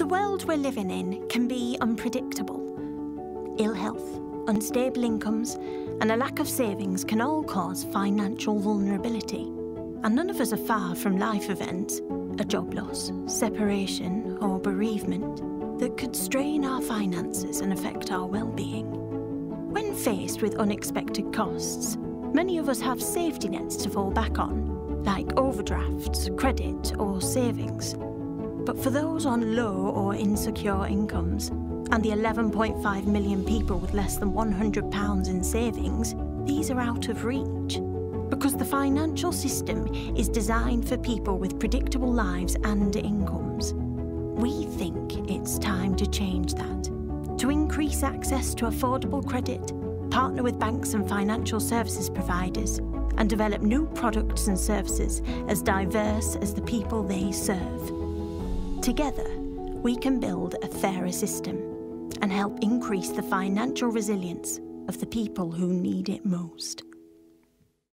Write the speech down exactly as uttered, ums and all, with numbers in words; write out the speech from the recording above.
world we're living in can be unpredictable. Ill health, unstable incomes, and a lack of savings can all cause financial vulnerability. And none of us are far from life events, a job loss, separation, or bereavement, that could strain our finances and affect our well-being. When faced with unexpected costs, many of us have safety nets to fall back on, like overdrafts, credit, or savings. But for those on low or insecure incomes, and the eleven point five million people with less than one hundred pounds in savings, these are out of reach. Because the financial system is designed for people with predictable lives and incomes. We think it's time to change that. To increase access to affordable credit, partner with banks and financial services providers, and develop new products and services as diverse as the people they serve. Together, we can build a fairer system and help increase the financial resilience of the people who need it most.